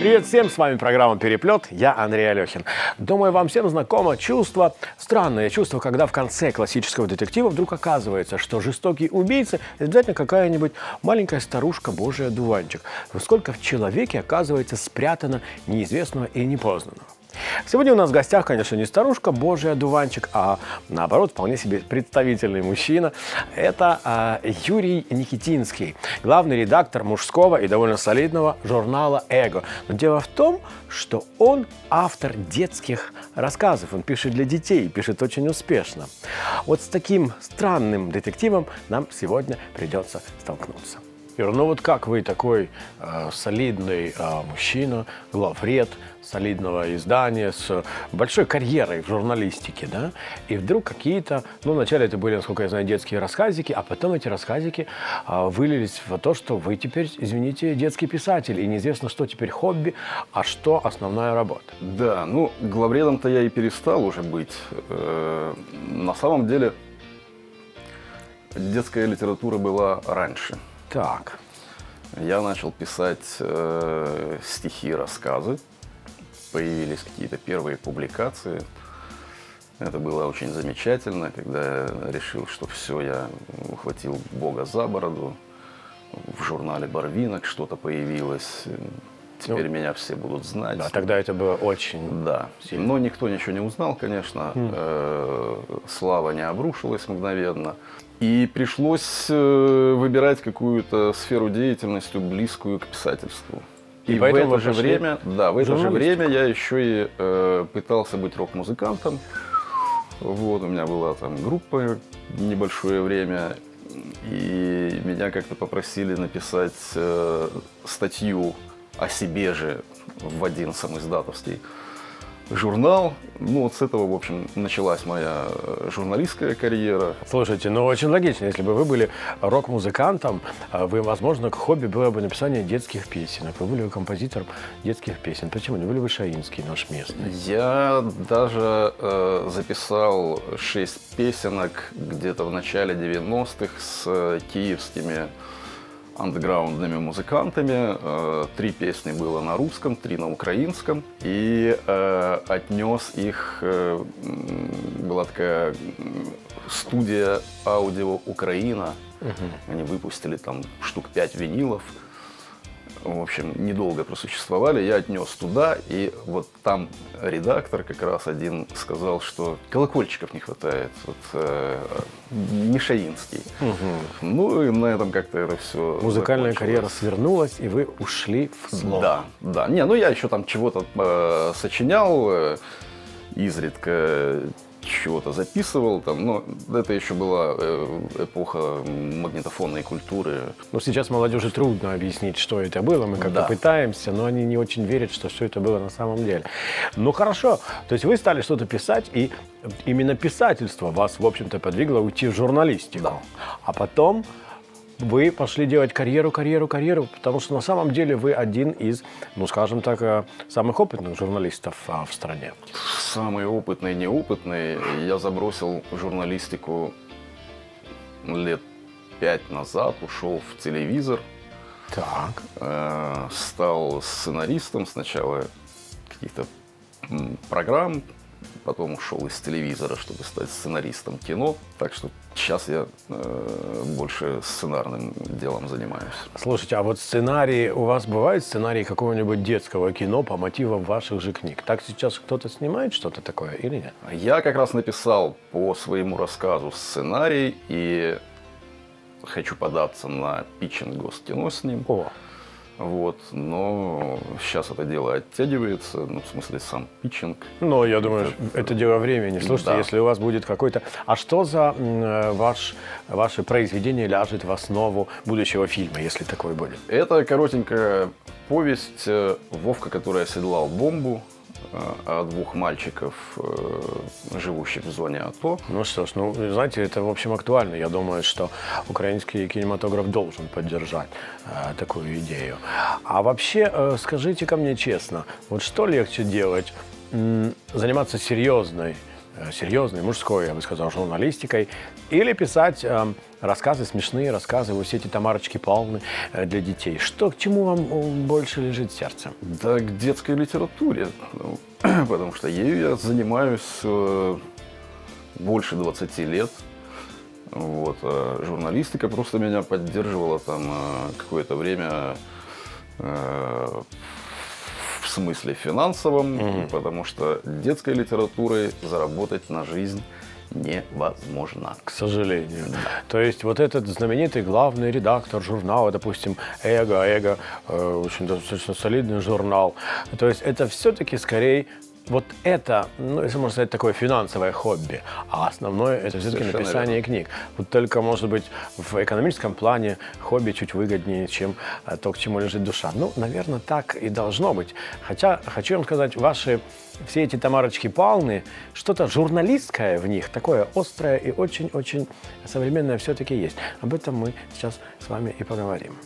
Привет всем, с вами программа «Переплет», я Андрей Алехин. Думаю, вам всем знакомо чувство, странное чувство, когда в конце классического детектива вдруг оказывается, что жестокий убийца – обязательно какая-нибудь маленькая старушка Божий одуванчик. Сколько в человеке оказывается спрятано неизвестного и непознанного. Сегодня у нас в гостях, конечно, не старушка Божий одуванчик, а наоборот, вполне себе представительный мужчина. Это Юрий Никитинский, главный редактор мужского и довольно солидного журнала «Эго». Но дело в том, что он автор детских рассказов. Он пишет для детей, пишет очень успешно. Вот с таким странным детективом нам сегодня придется столкнуться. Юр, ну вот как вы такой солидный мужчина, главред солидного издания с большой карьерой в журналистике, да? И вдруг какие-то, ну, вначале это были, насколько я знаю, детские рассказики, а потом эти рассказики вылились в то, что вы теперь, извините, детский писатель, и неизвестно, что теперь хобби, а что основная работа. Да, ну, главредом-то я и перестал уже быть. На самом деле, детская литература была раньше. Так. Я начал писать стихи, рассказы. Появились какие-то первые публикации. Это было очень замечательно, когда я решил, что все, я ухватил Бога за бороду. В журнале «Барвинок» что-то появилось. Теперь меня все будут знать. Да, тогда это было очень сильно. Но никто ничего не узнал, конечно. Слава не обрушилась мгновенно. И пришлось выбирать какую-то сферу деятельности, близкую к писательству. И в это же время, я еще и пытался быть рок-музыкантом. Вот, у меня была там группа небольшое время. И меня как-то попросили написать статью о себе же в один самоиздатовский журнал. Ну, вот с этого, в общем, началась моя журналистская карьера. Слушайте, ну, очень логично. Если бы вы были рок-музыкантом, вы, возможно, к хобби было бы написание детских песенок. Вы были бы композитором детских песен. Почему не были бы Шаинский, наш местный? Я даже записал 6 песенок где-то в начале 90-х с киевскими андеграундными музыкантами. 3 песни было на русском, 3 на украинском. И отнес их, была такая студия аудио Украина. Они выпустили там штук 5 винилов. В общем, недолго просуществовали. Я отнес туда, и вот там редактор как раз один сказал, что колокольчиков не хватает. Вот, не Шаинский. Ну и на этом как-то это все. Музыкальная карьера свернулась, и вы ушли в слово. Да. Не, ну я еще там чего-то сочинял, изредка чего-то записывал, там, но это еще была эпоха магнитофонной культуры. Ну, сейчас молодежи трудно объяснить, что это было, мы как-то пытаемся, но они не очень верят, что все это было на самом деле. Ну, хорошо, то есть вы стали что-то писать, и именно писательство вас, в общем-то, подвигло уйти в журналистику. Да. А потом вы пошли делать карьеру, потому что на самом деле вы один из, ну, скажем так, самых опытных журналистов в стране. Самый опытный, неопытный. Я забросил журналистику лет 5 назад, ушел в телевизор. Так. Стал сценаристом сначала каких-то программ, потом ушел из телевизора, чтобы стать сценаристом кино. Так что сейчас я больше сценарным делом занимаюсь. Слушайте, а вот сценарии, у вас бывают сценарии какого-нибудь детского кино по мотивам ваших же книг? Так сейчас кто-то снимает что-то такое или нет? Я как раз написал по своему рассказу сценарий и хочу податься на питчинг Госкино с ним. Вот, но сейчас это дело оттягивается, ну, в смысле, сам питчинг. Ну, я думаю, это дело времени. Слушайте, если у вас будет какой-то... А что за ваше произведение ляжет в основу будущего фильма, если такой будет? Это коротенькая повесть «Вовка, который оседлал бомбу», о 2 мальчиков, живущих в зоне АТО. Ну что ж, ну, знаете, это, в общем, актуально. Я думаю, что украинский кинематограф должен поддержать такую идею. А вообще, скажите ко мне честно, вот что легче делать? Заниматься серьезной серьезной, мужской, я бы сказал, журналистикой, или писать рассказы, смешные рассказы, вот все эти Тамарочки Павловны для детей? Что, к чему вам больше лежит сердце? Да, к детской литературе, потому что ею я занимаюсь больше 20 лет. Вот. А журналистика просто меня поддерживала там какое-то время в смысле финансовом, потому что детской литературой заработать на жизнь невозможно. К сожалению. Да. То есть вот этот знаменитый главный редактор журнала, допустим, «Эго», очень достаточно солидный журнал, то есть это все-таки скорее вот это, ну, если можно сказать, такое финансовое хобби, а основное это все-таки написание книг. Вот только, может быть, в экономическом плане хобби чуть выгоднее, чем то, к чему лежит душа. Ну, наверное, так и должно быть. Хотя, хочу вам сказать, ваши все эти Тамарочки Павловны, что-то журналистское в них, такое острое и очень-очень современное все-таки есть. Об этом мы сейчас с вами и поговорим.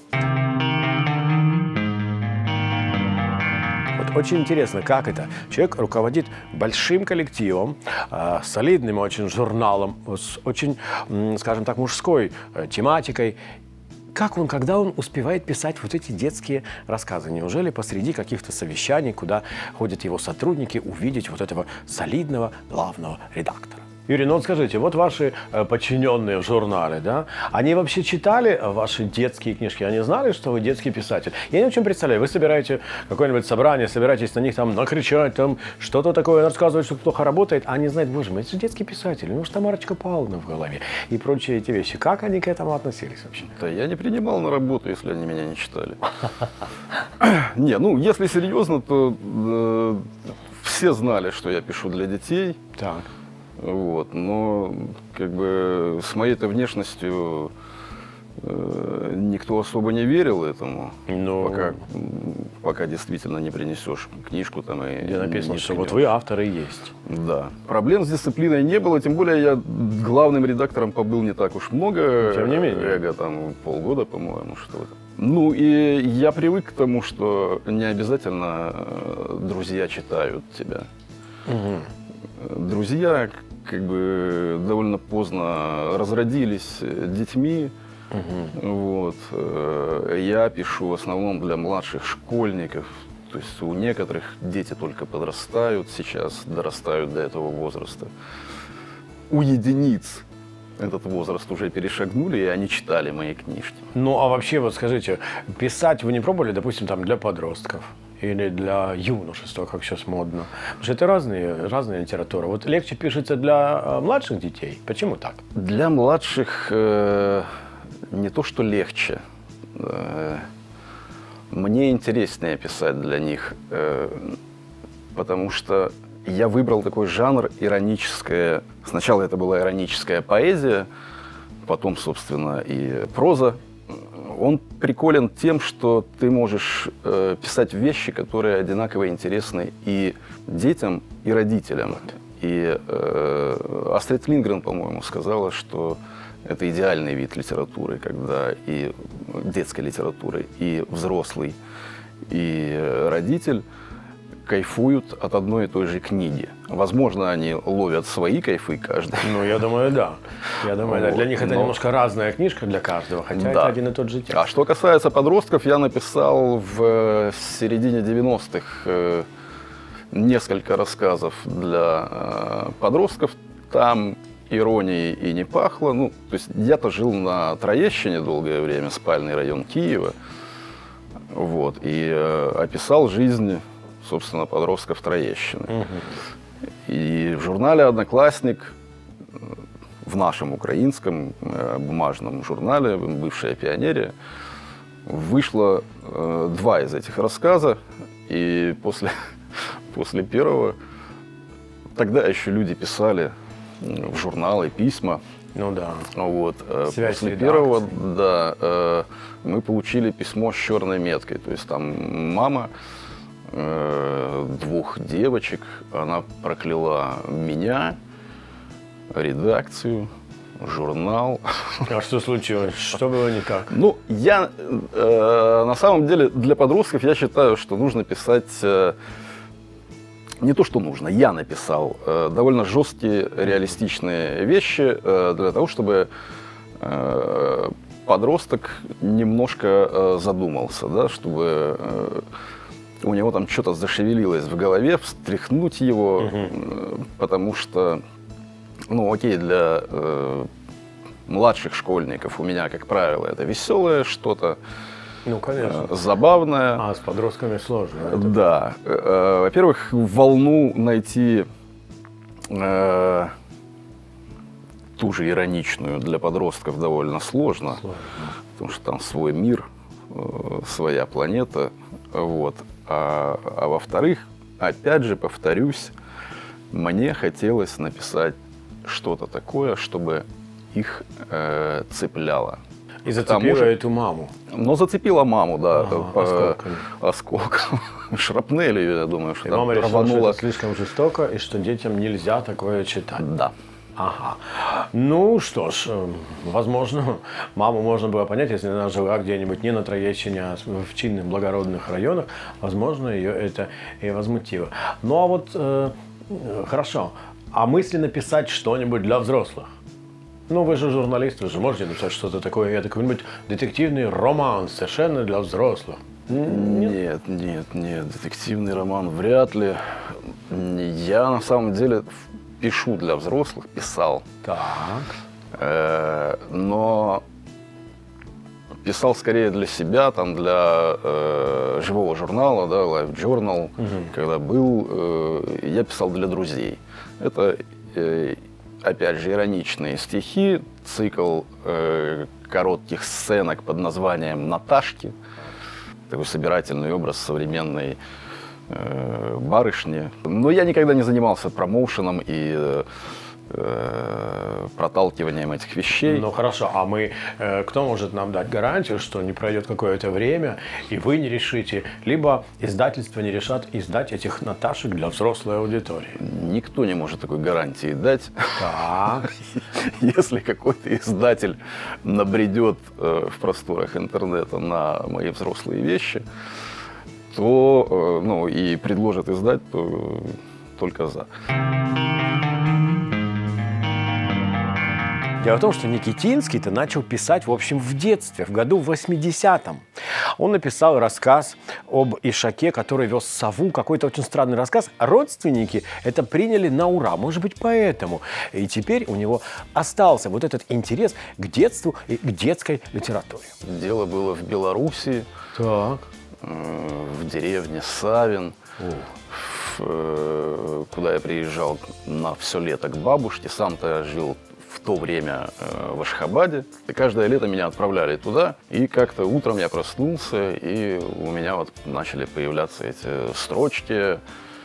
Очень интересно, как это? Человек руководит большим коллективом, солидным очень журналом, с очень, скажем так, мужской тематикой. Как он, когда он успевает писать вот эти детские рассказы? Неужели посреди каких-то совещаний, куда ходят его сотрудники, увидеть вот этого солидного главного редактора? Юрий, ну вот скажите, вот ваши подчиненные в журнале, да, они вообще читали ваши детские книжки? Они знали, что вы детский писатель? Я не очень представляю, вы собираете какое-нибудь собрание, собираетесь на них там накричать, там что-то такое, рассказывать, что плохо работает, а они знают, боже мой, это же детский писатель, ну что Тамарочка Павловна в голове и прочие эти вещи. Как они к этому относились вообще? Да я не принимал на работу, если они меня не читали. Не, ну если серьезно, то все знали, что я пишу для детей. Так. Вот, но как бы с моей-то внешностью никто особо не верил этому, пока действительно не принесешь книжку там и где написано, что вот вы автор и есть. Да. Проблем с дисциплиной не было, тем более я главным редактором побыл не так уж много. Тем не менее. Эго там полгода, по-моему, что-то. Ну и я привык к тому, что не обязательно друзья читают тебя. Угу. Друзья как бы довольно поздно разродились детьми. Вот. Я пишу в основном для младших школьников. То есть у некоторых дети только подрастают сейчас, дорастают до этого возраста. У единиц этот возраст уже перешагнули, и они читали мои книжки. Ну, а вообще, вот скажите, писать вы не пробовали, допустим, там для подростков? Или для юношества, как сейчас модно? Потому что это разная литература. Вот легче пишется для младших детей. Почему так? Для младших не то, что легче. Мне интереснее писать для них, потому что я выбрал такой жанр ироническое. Сначала это была ироническая поэзия, потом, собственно, и проза. Он приколен тем, что ты можешь писать вещи, которые одинаково интересны и детям, и родителям. И Астрид Лингрен, по-моему, сказала, что это идеальный вид литературы, когда и детской литературы, и взрослый, и родитель кайфуют от одной и той же книги. Возможно, они ловят свои кайфы каждый. Ну, я думаю, да. Я думаю, да. Для них это немножко разная книжка для каждого, хотя это один и тот же текст. А что касается подростков, я написал в середине 90-х несколько рассказов для подростков. Там иронии и не пахло. Ну, то есть я-то жил на Троещине долгое время, спальный район Киева. Вот, и описал жизнь, собственно, подростков Троещины. Угу. И в журнале «Одноклассник», в нашем украинском бумажном журнале «Бывшая пионерия», вышло 2 из этих рассказа. И после первого, тогда еще люди писали в журналы письма. Ну да. Вот. После первого, да, мы получили письмо с черной меткой. То есть там мама 2 девочек, она прокляла меня, редакцию, журнал. А что случилось? Что было не так? Ну, я на самом деле для подростков я считаю, что нужно писать не то, что нужно, я написал довольно жесткие, реалистичные вещи для того, чтобы подросток немножко задумался, да, чтобы у него там что-то зашевелилось в голове, встряхнуть его, потому что, ну окей, для младших школьников у меня, как правило, это веселое что-то, Ну, конечно. забавное. А с подростками сложно. Да. Во-первых, волну найти ту же ироничную для подростков довольно сложно. Потому что там свой мир, своя планета. Вот. А во-вторых, опять же, повторюсь, мне хотелось написать что-то такое, чтобы их цепляло. И зацепила эту маму. Но зацепила маму, да, осколками. осколком. Шрапнелью, я думаю, что И там мама решила, что рванула. это слишком жестоко, и что детям нельзя такое читать. Да. Ага. Ну что ж, возможно, маму можно было понять, если она жила где-нибудь не на Троещине, а в чинных благородных районах, возможно, ее это и возмутило. Ну а вот, хорошо, а мысли написать что-нибудь для взрослых? Ну, вы же журналист, вы же можете написать что-то такое, какой-нибудь детективный роман совершенно для взрослых. Нет, детективный роман вряд ли. Я на самом деле пишу для взрослых, писал. Так. Но писал скорее для себя, там, для живого журнала, да, Life Journal, когда был, я писал для друзей. Это, опять же, ироничные стихи, цикл коротких сценок под названием «Наташки», такой собирательный образ современной барышни. Но я никогда не занимался промоушеном и проталкиванием этих вещей. Ну хорошо, а кто может нам дать гарантию, что не пройдет какое-то время, и вы не решите, либо издательства не решат издать этих Наташек для взрослой аудитории? Никто не может такой гарантии дать. Так. Если какой-то издатель набредет в просторах интернета на мои взрослые вещи, то, ну, и предложит издать, то только за. Дело в том, что Никитинский-то начал писать, в общем, в детстве, в году в 80-м. Он написал рассказ об Ишаке, который вез сову, какой-то очень странный рассказ. Родственники это приняли на ура, может быть, поэтому. И теперь у него остался вот этот интерес к детству и к детской литературе. Дело было в Белоруссии, Так. в деревне Савин, куда я приезжал на все лето к бабушке. Сам-то я жил в то время в Ашхабаде. И каждое лето меня отправляли туда. И как-то утром я проснулся, и у меня вот начали появляться эти строчки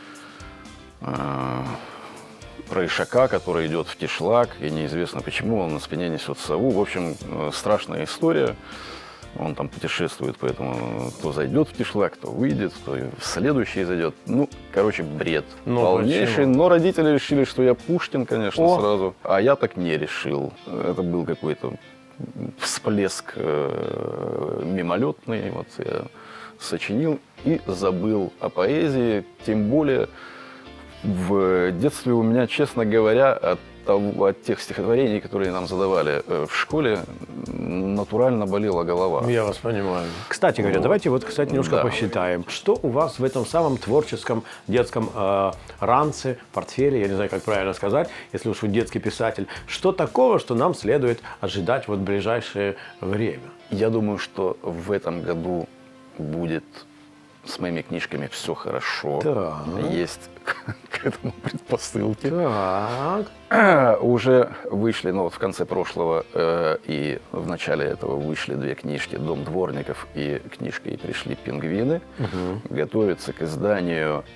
про Ишака, который идет в кишлак, и неизвестно почему он на спине несет сову. В общем, страшная история. Он там путешествует, поэтому то зайдет в кишлак, то выйдет, то в следующий зайдет. Ну, короче, бред полнейший. Почему? Но родители решили, что я Пушкин, конечно, сразу. А я так не решил. Это был какой-то всплеск мимолетный. Вот я сочинил и забыл о поэзии. Тем более в детстве у меня, честно говоря, от тех стихотворений, которые нам задавали в школе, натурально болела голова. Я вас понимаю. Кстати говоря, давайте вот, кстати, немножко посчитаем. Что у вас в этом самом творческом детском ранце, портфеле, я не знаю, как правильно сказать, если уж вы детский писатель, что такого, что нам следует ожидать вот в ближайшее время? Я думаю, что в этом году будет с моими книжками все хорошо. Так. Есть к этому предпосылки. Так. Уже вышли, ну вот в конце прошлого и в начале этого вышли 2 книжки «Дом дворников» и книжка «И пришли пингвины». Готовится к изданию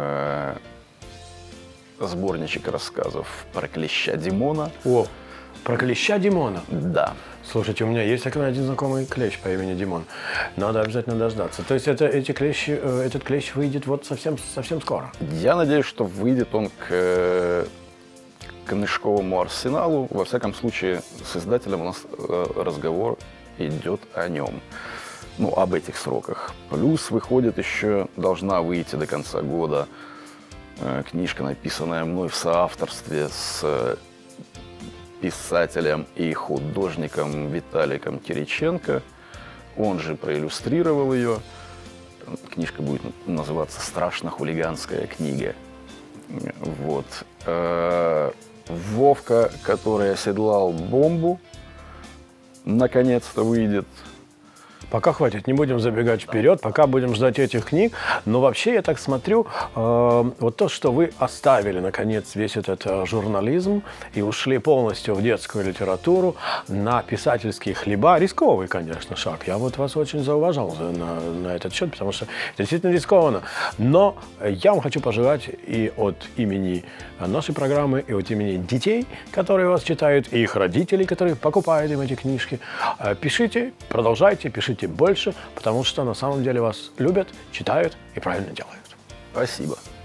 сборничек рассказов про клеща Димона. О, про клеща Димона? Да. Слушайте, у меня есть один знакомый клещ по имени Димон. Надо обязательно дождаться. То есть этот клещ выйдет вот совсем скоро? Я надеюсь, что выйдет он к книжковому арсеналу. Во всяком случае, с издателем у нас разговор идет о нем. Ну, об этих сроках. Плюс выходит еще, должна выйти до конца года Книжка, написанная мной в соавторстве с писателем и художником Виталиком Кириченко. Он же проиллюстрировал ее. Книжка будет называться «Страшно-хулиганская книга». Вот. Вовка, который оседлал бомбу, наконец-то выйдет. Пока хватит, не будем забегать вперед, пока будем ждать этих книг. Но вообще, я так смотрю, вот то, что вы оставили, наконец, весь этот журнализм и ушли полностью в детскую литературу, на писательские хлеба, рисковый, конечно, шаг. Я вот вас очень зауважал на этот счет, потому что действительно рискованно. Но я вам хочу пожелать и от имени нашей программы, и от имени детей, которые вас читают, и их родителей, которые покупают им эти книжки. Пишите, продолжайте, пишите больше, потому что на самом деле вас любят, читают и правильно делают. Спасибо.